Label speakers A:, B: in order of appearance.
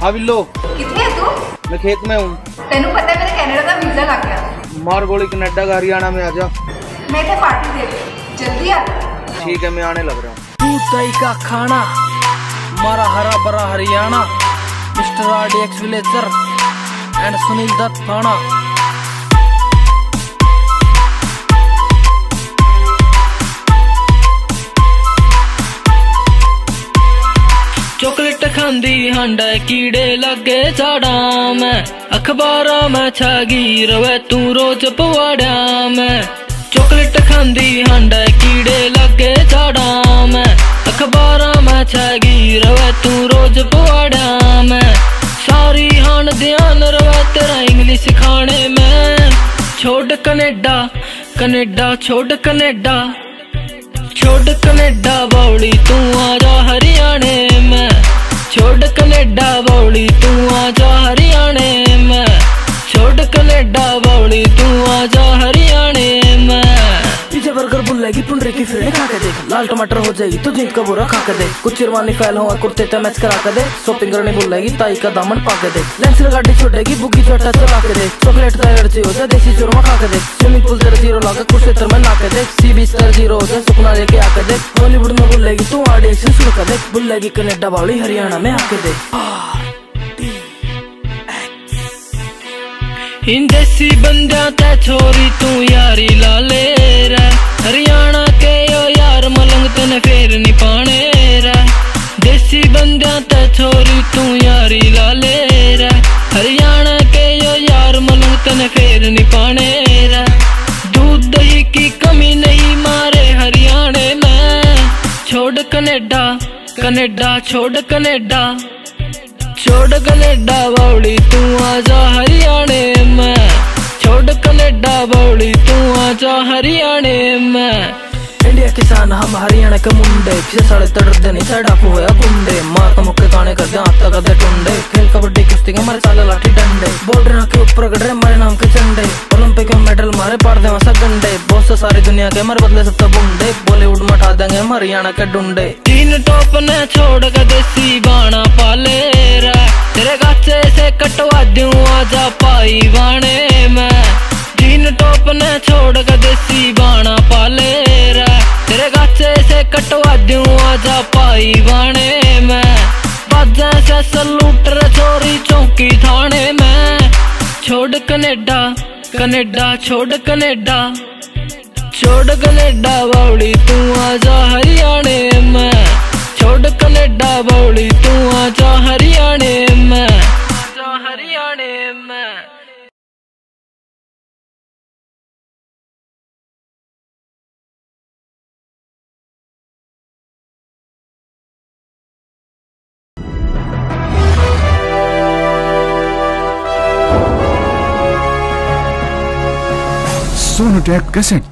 A: हाँ बिल्लो।
B: कितने है तू?
A: मैं खेत में हूँ।
B: तेनू पता है मेरे कनाडा का वीजा लग गया।
A: मार गोली कनाडा का हरियाणा में आजा।
B: मैं इतने पार्टी दे रही, जल्दी आ।
A: ठीक है मैं आने लग रहा हूँ।
C: तू तई का खाना मारा हरा भरा Haryana, mister RDX villager and Sunil Dutt थाना। चॉकलेट खांदी हांडा कीड़े लगे झाड़ा में, अखबारा में छागी रवे तू रोज पवाड़ा में। चॉकलेट खांदी हांडा कीड़े लगे झाड़ा में, अखबारा में छागी रवे तू रोज पवाड़ा में। सारी हान ध्यान रवे तेरा इंग्लिश खाने में। छोड़ कनेडा कनेडा छोड़ कनेडा, छोड़ कनेडा बावली तू आजा हरियाणे में। छोड़ कनेडा बावली तू आजा हरियाणे में। छोड़ कनेडा बावली तू आजा हरियाणे में। पीछे बर्गर बुल्लेगी पुंडरे की फिरने खा के देख, लाल टमाटर हो जाएगी तो जीत का बोरा खा के देख। कुछ चिरवानी फैल हो कुर्ते ते मैच करा के दे, शॉपिंग करने बुल्लेगी ताई का दामन पा के दे। लेंसर गाड़ी छोड़ेगी बुग्गी चोटा चला के दे, चॉकलेट का एलर्जी हो जाए देसी चूरमा खा के दे। स्विमिंग पूल तेरा जीरो लाकर कुछ क्षेत्र में ना के दे, सी बीच तेरा जीरो हो जाए सुपना लेके आके दे। बॉलीवुड में बुल्लेगी तू RDX शुरू कर दे, बुल्लेगी कनेडा बावली हरियाणा में आके दे। इन देसी बंदा ते छोरी तू यारी लाले रे, हरियाणा के यो यार मलंग तने फेर नी पाने रे। देसी बंदा ते छोरी तू यारी लाले रे, हरियाणा के यो यार मलंग तने फेर नी पाने रे। दूध दही की कमी नहीं मारे हरियाणे में। छोड़ कनेडा कनेडा छोड़ कनेडा, छोड़ कनेडा बावली तू आजा हरियाणे में। छोड़ कनेडा बावली तू आजा हरियाणे में। इंडिया किसान हम हरियाणा के मुंडे, किसे साढ़े तड़ते नहीं साढ़ा हुआ गुंडे। मार का मुक्के गाने कर दे आता कर दे टुंडे, खेल कबड्डी कुश्ती के मारे साले लाठी डंडे। बॉर्डर के ऊपर गड़ रहे हमारे नाम के झंडे, ओलंपिक में मेडल मारे पाड़ दे वहाँ गंडे। बहुत से सारी दुनिया के हमारे बदले सब तो बुंडे, बॉलीवुड में उठा देंगे हम हरियाणा के डुंडे। तीन टॉप ने छोड़ के देसी बाणा पाले रे, तेरे गाचे से कटवा दूं आजा पाई बाणे में। तीन टॉप ने छोड़ के देसी बाणा पाले रे, तेरे गाचे से कटवा दूं आजा पाई बाणे में। बाजा से सलूट रे छोरी चौकी थाने में। छोड़ कनेडा कनेडा छोड़ कनेडा, छोड़ कनेडा बावली तू आजा हरियाणे में। छोड़ कनेडा बावली तू आजा हरियाणे में। आजा हरियाणे में।
D: सोनोटेक कैसेट